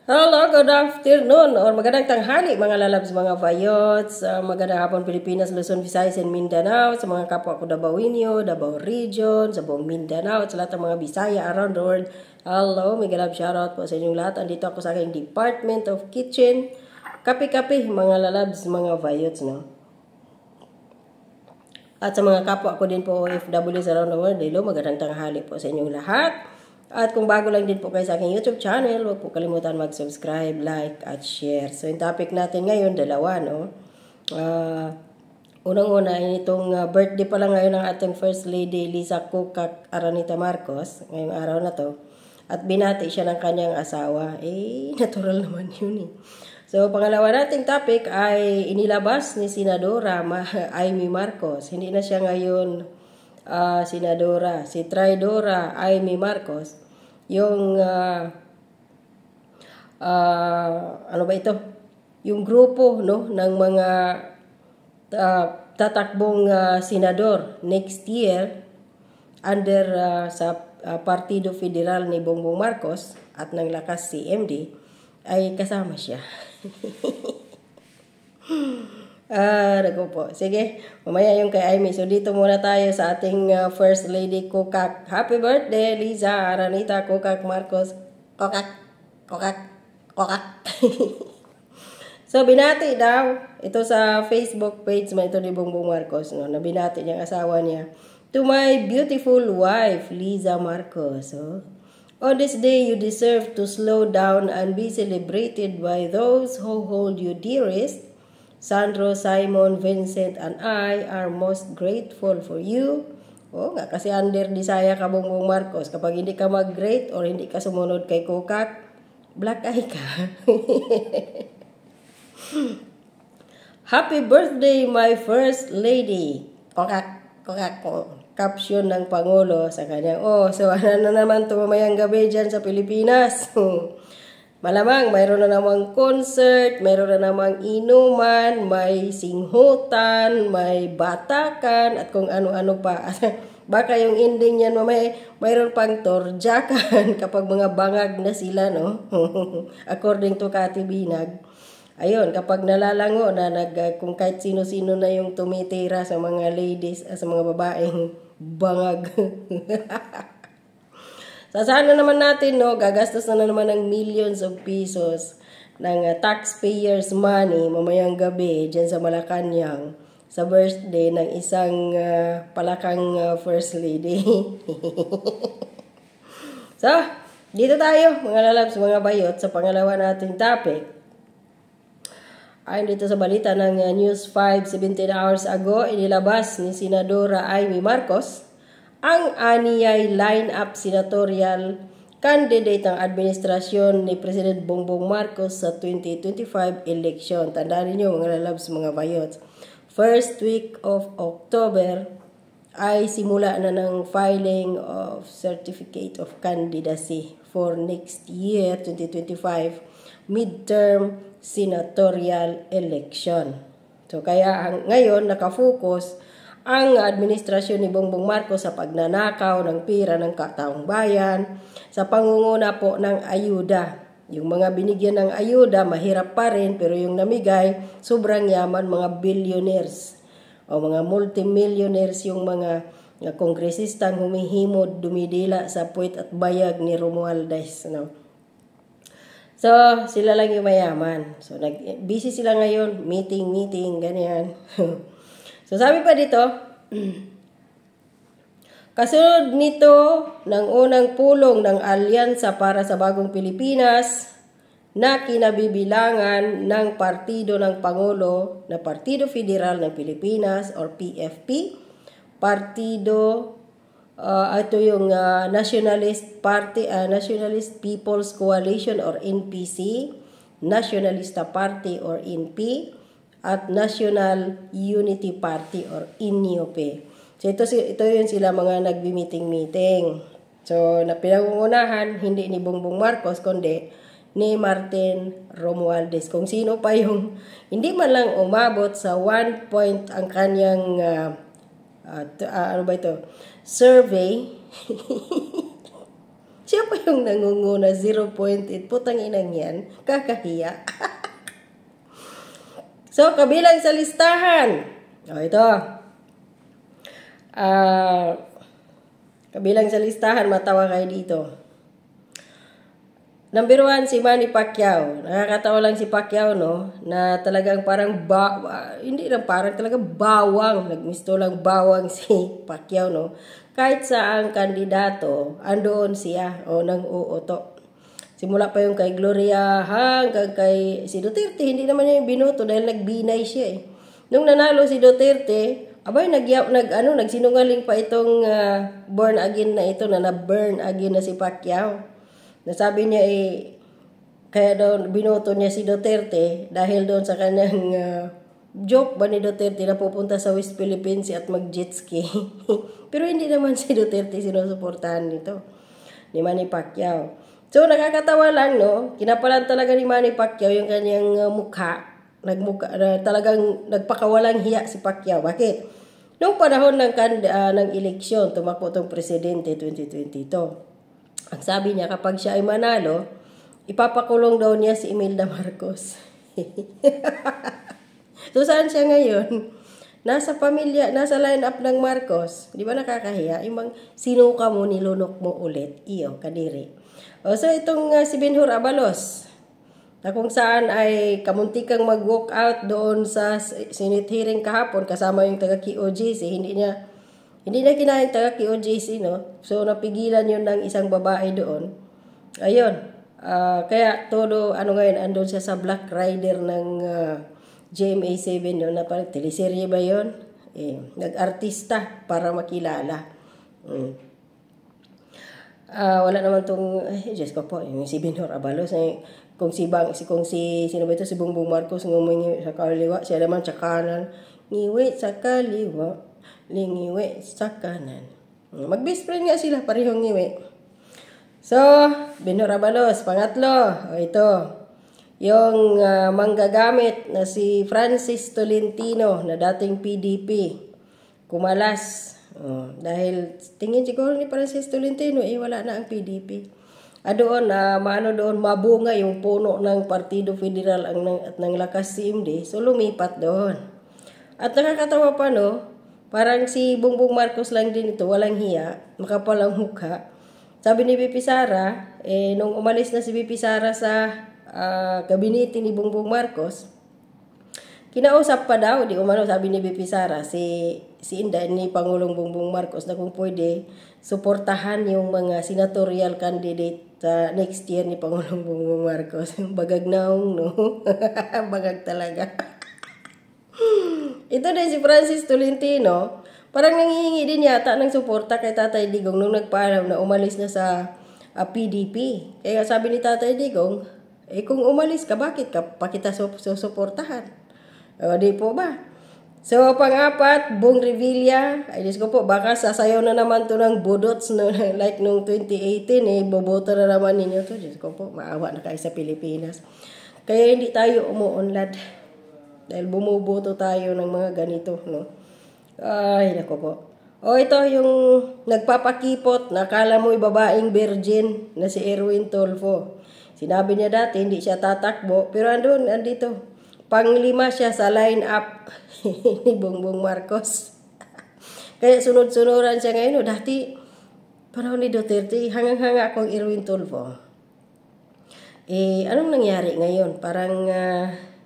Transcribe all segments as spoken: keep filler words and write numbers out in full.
Hello, good afternoon or magandang tanghali mga lalabs, mga vayots, uh, magandang hapon Pilipinas, Luzon, Visayas, and Mindanao, sa mga kapwa ko Dabawenyo, Davao Region, sa buong Mindanao, at sa lahat ng mga Bisaya around the world. Hello, mega love shoutout po sa inyong lahat. Andito ako sa aking Department of Kitchen. Kapi-kapi mga lalabs, mga vayots, no? At sa mga kapwa ko din po O F Ws around the world, hello, magandang tanghali po sa inyong lahat. At kung bago lang din po kayo sa aking YouTube channel, huwag po kalimutan mag-subscribe, like, at share. So, yung topic natin ngayon, dalawa, no? Uh, Unang-una, itong uh, birthday pa lang ngayon ng ating First Lady, Liza Kukak Aranita Marcos, ngayong araw na to. At binati siya ng kanyang asawa. Eh, natural naman yun eh. So, pangalawa nating topic ay inilabas ni Senadora Amy Marcos. Hindi na siya ngayon uh, Senadora. Si Traidora Amy Marcos. Yung, uh, uh, ano ba ito? Yung grupo, no, ng mga uh, tatakbong uh, senador next year under uh, sa uh, Partido Federal ni Bongbong Marcos at ng lakas C M D ay kasama siya. Ah, naku po. Sige, mamaya yung kay Amy. So, dito muna tayo sa ating uh, First Lady Kukak. Happy birthday, Liza Aranita Kukak Marcos. Kukak, Kukak, Kukak. So, binati daw. Ito sa Facebook page man ito ni Bongbong Marcos. No? Nabinati niyang asawa niya. To my beautiful wife, Liza Marcos. Oh. On this day, you deserve to slow down and be celebrated by those who hold you dearest. Sandro, Simon, Vincent, and I are most grateful for you. Oh, nga kasi under Disaya ka, Bongbong Marcos. Kapag hindi ka mag-great or hindi ka sumunod kay Kukak, black eye ka. Happy birthday, my first lady. Kukak, Kukak, caption ng Pangulo sa kanya. Oh, so ano na naman tumamayang gabi dyan sa Pilipinas? Malamang, mayroon na namang concert, mayroon na namang inuman, may singhutan, may batakan, at kung ano-ano pa. Baka yung ending niyan, may, mayroon pang torjakan kapag mga bangag na sila, no? According to Kati Binag. Ayun, kapag nalalango na, nag, kung kahit sino-sino na yung tumitira sa mga ladies, sa mga babaeng bangag. Sasahan na naman natin, no, gagastos na, na naman ng millions of pesos ng uh, taxpayers' money mamayang gabi dyan sa Malacanang sa birthday ng isang uh, palakang uh, First Lady. So, dito tayo, mga lalabs, mga bayot, sa pangalawa nating topic. Ayon dito sa balita ng uh, News five, seventeen hours ago, inilabas ni Senadora Amy Marcos ang aniyay line-up senatorial candidate ng administrasyon ni President Bongbong Marcos sa twenty twenty-five election. Tandaan niyo mga lalabs, mga bayots. First week of October ay simula na ng filing of Certificate of Candidacy for next year, twenty twenty-five, midterm senatorial election. So kaya ang, ngayon nakafocus ang administrasyon ni Bongbong Marcos sa pagnanakaw ng pira ng kataong bayan, sa pangunguna po ng ayuda. Yung mga binigyan ng ayuda, mahirap pa rin, pero yung namigay, sobrang yaman, mga billionaires o mga multimillionaires, yung mga, mga kongresistang humihimod, dumidila sa puwet at bayag ni Romualdez. No? So, sila lang yung mayaman. So, nag, busy sila ngayon, meeting, meeting, ganyan. So, sabi pa dito, kasunod nito ng unang pulong ng Alyansa para sa Bagong Pilipinas na kinabibilangan ng partido ng Pangulo na Partido Federal ng Pilipinas or P F P, Partido, uh, ito yung uh, Nationalist Party, uh, Nationalist People's Coalition or N P C, Nationalista Party or N P, at National Unity Party or N U P. So ito, ito yun sila mga nagbi-meeting-meeting. So na pinangungunahan hindi ni Bongbong Marcos kundi ni Martin Romualdez. Kung sino pa yung hindi man lang umabot sa one point ang kanyang uh, uh, uh, ano ba ito? Survey. Siya pa yung nangunguna, zero point eight. Putang inang yan. Kakahiya. So, kabilang sa listahan. O, ito. Ah... Uh, kabilang sa listahan, matawa kayo dito. Number one, si Manny Pacquiao. Nakakatawa lang si Pacquiao, no? Na talagang parang, ba, uh, hindi lang parang talagang bawang. Nagmisto lang bawang si Pacquiao, no? Kahit saang kandidato, andoon siya, o nang uuto. Simula pa yung kay Gloria hanggang kay si Duterte, hindi naman niya yung binoto dahil nagbinay siya, eh. Nung nanalo si Duterte, abay, nag, nag, ano, nagsinungaling pa itong uh, born again na ito, na na-burn again na si Pacquiao. Nasabi niya eh, kaya daw binoto niya si Duterte dahil doon sa kanyang uh, joke ba ni Duterte na pupunta sa West Philippines at mag-jet ski. Pero hindi naman si Duterte sinusuportahan nito, ni Manny Pacquiao. So nakakatawa lang, no? Kinapalan talaga ni Manny Pacquiao yung kanyang uh, mukha. Nagmuka, uh, talagang nagpakawalang hiya si Pacquiao. Bakit? Noong panahon ng, uh, ng eleksyon, tumakbo itong presidente twenty twenty-two. Ang sabi niya, kapag siya ay manalo, ipapakulong daw niya si Imelda Marcos. So, saan siya ngayon? Nasa pamilya, nasa line-up ng Marcos. Di ba nakakahiya? Yung bang sinuka mo, nilunok mo ulit. Iyo, kadiri. O, so, itong uh, si Benhur Abalos, na kung saan ay kamuntikang mag-walk out doon sa Senate hearing kahapon, kasama yung taga-K O J C, hindi niya Hindi na kinain taga K O J C, no? So, napigilan yun ng isang babae doon. Ayun. Uh, kaya, todo, ano ngayon, andun siya sa Black Rider ng uh, G M A seven, yun. Na parang, teleserye ba yun? Eh, nag-artista para makilala. Mm. Uh, wala naman tong, eh, Diyos ko po, yung si Benhur Abalos, eh, kung si Bang, si, kung si, sino ba ito, si Bongbong Marcos, ngumingi sa kaliwa, siya naman sa kanan, ngiwi sa kaliwa, lingiwi sa kanan. Mag-best friend nga sila, parehong ngiwi. So, Benhur Abalos, pangatlo, o ito, yung uh, manggagamit na si Francis Tolentino na dating P D P, kumalas. Oh, dahil tingin siguro ni Francis Tolentino, eh wala na ang P D P. Ah, doon, uh, maano doon, mabunga yung puno ng Partido Federal ang, ng, at ng Lakas C M D, so lumipat doon. At nakakatawa pa, no? Parang si Bongbong Marcos lang din ito, walang hiya, makapalang mukha. Sabi ni B P Sara, eh, nung umalis na si B P Sara sa uh, gabinete ni Bongbong Marcos, kinausap pa daw, di umano, sabi ni B P Sara, si, si Inday ni Pangulong Bongbong Marcos na kung pwede, suportahan yung mga senatorial candidate sa uh, next year ni Pangulong Bongbong Marcos. Bagag naong, no? Bagag talaga. Ito din si Francis Tolentino, parang nangihingi din yata ng suporta kay Tatay Digong nung nagpaalam na umalis na sa uh, P D P. Kaya sabi ni Tatay Digong, eh kung umalis ka, bakit ka pa kita susuportahan? O di po ba? So pang-apat, Bong Revilla, ay Diyos ko po, baka sasayaw na naman to ng budots, no? Like nung twenty eighteen, eh, boboto na naman ninyo to. Diyos ko po, maawa na kayo sa Pilipinas. Kaya hindi tayo umuunlad. Dahil bumuboto tayo ng mga ganito, no? Ay, nako po. O, ito yung nagpapakipot, nakala mo'y babaeng virgin na si Erwin Tulfo. Sinabi niya dati, hindi siya tatakbo, pero andun, andito. Panglima siya sa line-up ni Bongbong Marcos. Kaya sunod-sunuran siya ngayon, no? Dati, panahon ni Duterte, hangang-hanga akong Erwin Tulfo. Eh, anong nangyari ngayon? Parang, uh,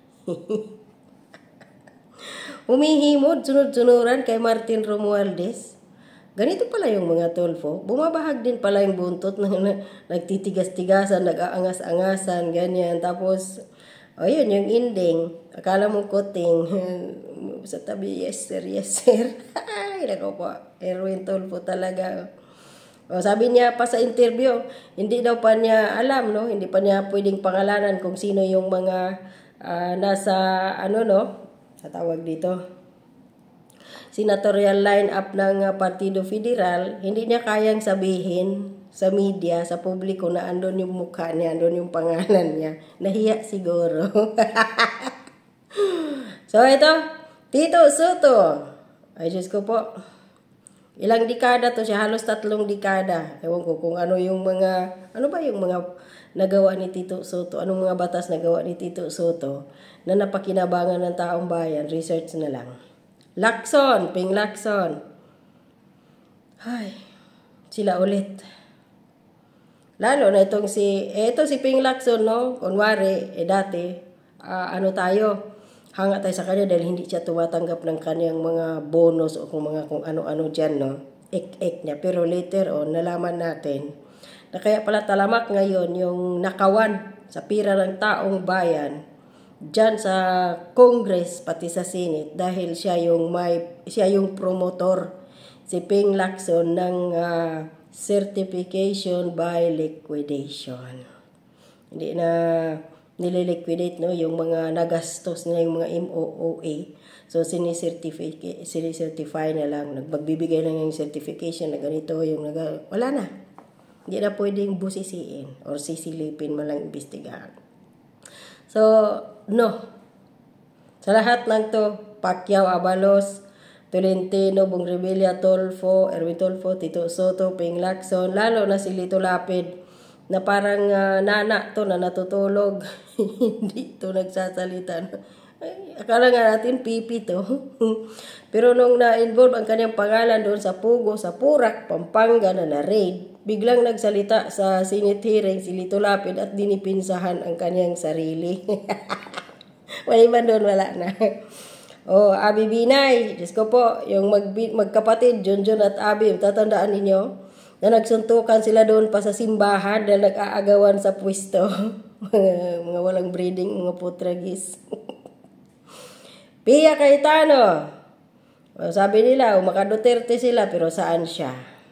humihimod, sunod-sunuran kay Martin Romualdez. Ganito pala yung mga Tulfo. Bumabahag din pala yung buntot, na, na, nagtitigas-tigasan, nag-aangas-angasan, ganyan. Tapos, ayun, yung ending. Akala mo kuting. Sa tabi, yes sir, yes sir. Ay, nako po. Erwin Tulfo talaga. O, sabi niya pa sa interview, hindi daw pa niya alam, no? Hindi pa niya pwedeng pangalanan kung sino yung mga uh, nasa, ano, no? Sa tawag dito, senatorial line-up ng uh, Partido Federal. Hindi niya kayang sabihin sa media, sa publiko na andun yung mukha niya, andun yung pangalan niya. Nahiya siguro. So, ito, Tito Soto. Ay, Diyos ko po. Ilang dekada to siya, halos tatlong dekada. Ewan ko kung ano yung mga, ano ba yung mga nagawa ni Tito Soto, anong mga batas nagawa ni Tito Soto na napakinabangan ng taong bayan, research na lang. Lacson, Ping Lacson. Ay, sila ulit. Lalo na itong si, eh, ito si Ping Lacson, no? Kunwari, eh dati, uh, ano tayo, hanga tayo sa kanya dahil hindi siya tumatanggap ng kanyang mga bonus o kung mga kung ano-ano dyan, no? Ek-ek niya. Pero later on, nalaman natin na kaya pala talamak ngayon yung nakawan sa pira ng taong bayan dyan sa Congress pati sa Senate dahil siya yung may siya yung promotor si Ping Lacson ng uh, certification by liquidation. Hindi na nililiquidate, no, yung mga nagastos na yung mga M O O A. So sinicertify sinicertify na lang, nagbagbibigay lang yung certification na ganito yung naga, wala na. Hindi na pwedeng busisiin or sisilipin man lang imbestigahan. So no. Sa lahat ng to, Pacquiao, Abalos, Tolentino, Bong Revilla, Tolfo, Erwin Tolfo, Tito Soto, Ping Lacson, lalo na si Lito Lapid na parang uh, nana to na natutulog. Hindi to nagsasalita. Ay, akala nga natin pipi to. Pero nung na-involve ang kanyang pangalan doon sa Pugo, sa Purak, Pampanga na na-raid, biglang nagsalita sa Senate hearing si Lito Lapid at dinipinsahan ang kanyang sarili. Wala man doon, wala na. Oh, Abi Binay, Diyos ko po, yung mag magkapatid, Junjun at Abi, tatandaan ninyo, na nagsuntukan sila doon pa sa simbahan dahil nag-aagawan sa pwesto. mga, mga walang breeding, mga putragis. Pia Cayetano. O, sabi nila, umaka Duterte sila, pero saan siya?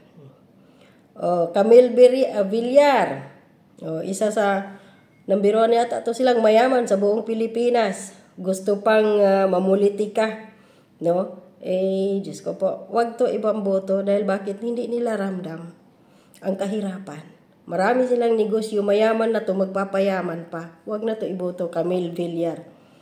O, Camille Villar. O, isa sa nambiro niya ata to silang mayaman sa buong Pilipinas. Gusto pang uh, mamulitika. No? Eh, Diyos ko po, wag to ibang boto dahil bakit hindi nila ramdam ang kahirapan. Marami silang negosyo, mayaman na to, magpapayaman pa. Wag na to iboto, Camille Villar.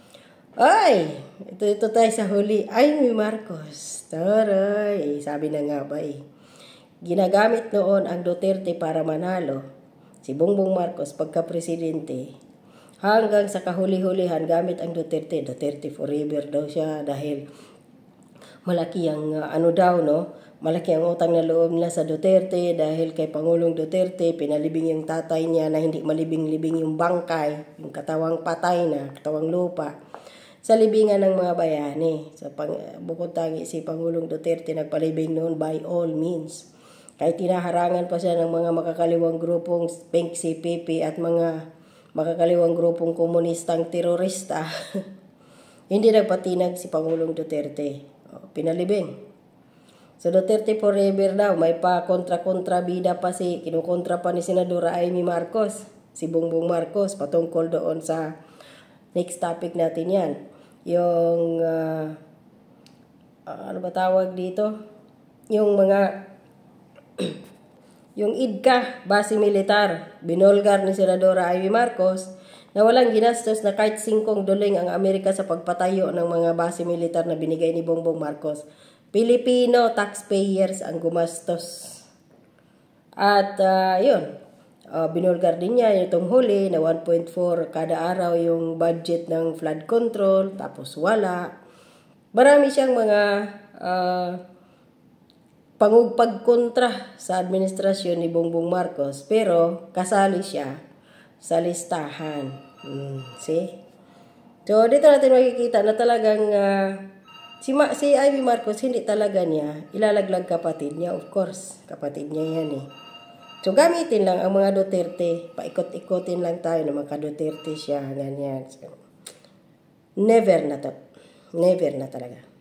Ay, ito, ito tayo sa huli. Ay, may Marcos. Taray, sabi na nga ba eh. Ginagamit noon ang Duterte para manalo. Si Bongbong Marcos pagka-presidente. Hanggang sa kahuli-hulihan gamit ang Duterte. Duterte forever daw siya dahil malaki ang uh, ano daw, no? Malaki ang utang na loob nila sa Duterte dahil kay Pangulong Duterte pinalibing yung tatay niya na hindi malibing-libing yung bangkay, yung katawang patay na, katawang lupa, sa libingan ng mga bayani. So, pang, bukod tangi si Pangulong Duterte nagpalibing noon by all means. Kahit tinaharangan pa siya ng mga makakaliwang grupong Pink C P P at mga makakaliwang grupong komunistang terorista, hindi nagpatinag si Pangulong Duterte. O, pinalibing. So Duterte forever daw, may pa kontra-kontra bida pa si, kinukontra pa ni Senadora Amy Marcos, si Bongbong Marcos, patungkol doon sa next topic natin yan. Yung, uh, uh, ano ba tawag dito? Yung mga, yung I D C A, base militar, binolgar ni Senadora Amy Marcos, na walang ginastos na kahit singkong duling ang Amerika sa pagpatayo ng mga base militar na binigay ni Bongbong Marcos. Filipino taxpayers ang gumastos. At uh, yun, uh, binulgar din niya itong huli na one point four kada araw yung budget ng flood control, tapos wala. Marami siyang mga uh, pangugpagkontra sa administrasyon ni Bongbong Marcos, pero kasali siya sa listahan. Hmm, see? So, dito natin makikita na talagang uh, Si, Ma, si Amy Marcos, hindi talaga niya ilalaglag kapatid niya. Of course, kapatid niya yan eh. So, gamitin lang ang mga Duterte. Paikot-ikotin lang tayo na maka-Duterte siya. Ganyan. So, never na to. Never na talaga.